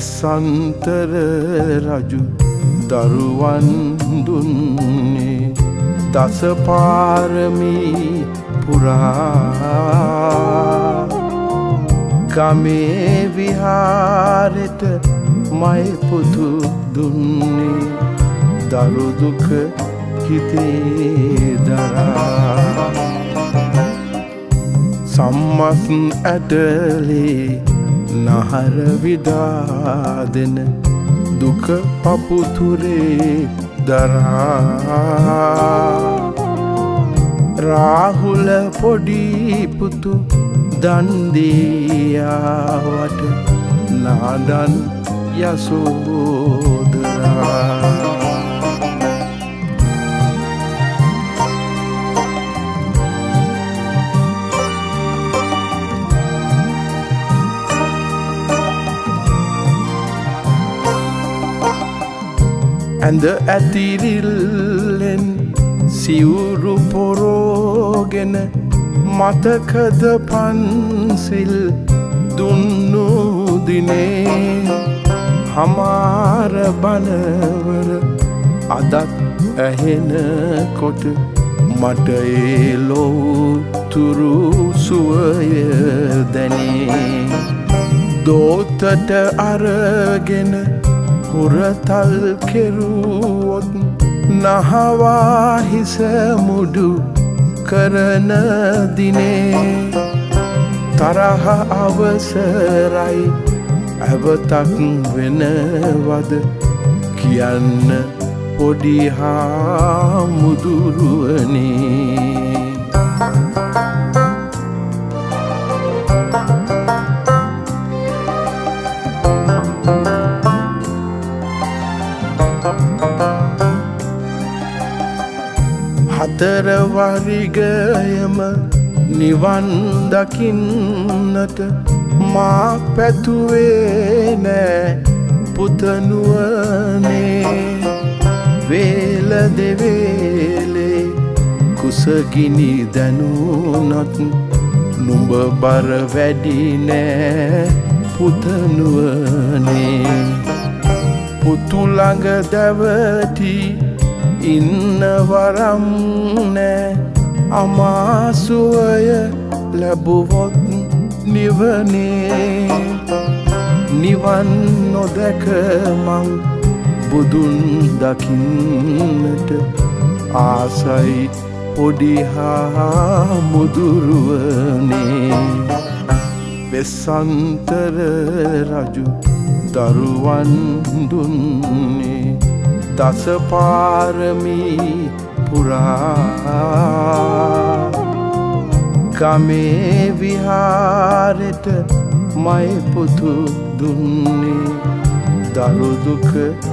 වෙස්සන්තර රජු දරුවන් දුන්නේ දස පාරමී පුරා ගමේ විහාරෙට මයි පුතු දුන්නේ දරු දුක හිතේ දරා සම්මස් ඇටලේ නහර විදා දෙන දුක පපුතුරේ දරා රාහුල පොඩි පුතු දන්දියාවට නාදන් යසෝදරා ඇඳ ඇතිරිල්ලෙන් සිවුරු පොරෝගෙන මතකද පන්සිල් දුන්නු දිනේ හමාර බලවර අදත් ඇහෙනකොට මට ඒ ලොවුතුරු සුවය දැනේ දෝතට අරගෙන හොරතල් කෙරුවොත් නහවා හිස මුඩු කරන දිනේ තරහ අවසරයි ඇවතක් වෙනවද කියන්න පොඩි හාමුදුරුවනේ හතර වරිගයම නිවන් දකින්නට මා පැතුවේ නෑ පුතනුවනේ වේල දෙවේලේ කුසගිනි දැනුනත් නුඹ බර වැඩි නෑ පුතනුවනේ පුතු ළඟ දැවටි ඉන්න වරම් නෑ අමාසුවය ලැබුවොත් නිවනේ නිවන් නොදැක මං බුදුන් දකින්නට ආසයි පොඩි හාමුදුරුවනේ වෙස්සන්තර රජු දරුවන් දුන්නේ දස පාරමී පුරා ගමේ විහාරෙට මයි පුතු දුන්නේ දරු දුක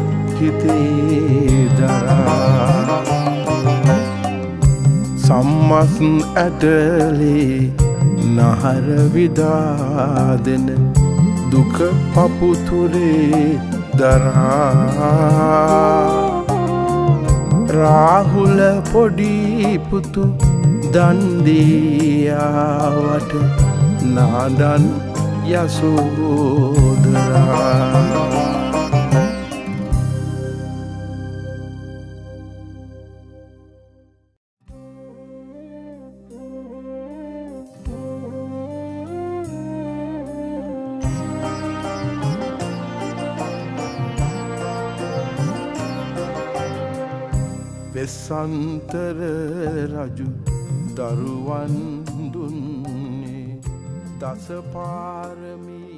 හිතේ දරා සම්මස් ඇටලේ නහර විදා දෙන දුක පපුතුරේ දරා රාහුල පොඩි පුතු දන්දියාවට නාදන් යසෝදරා වෙස්සන්තර රජු දරුවන් දුන්නේ දස පාරමී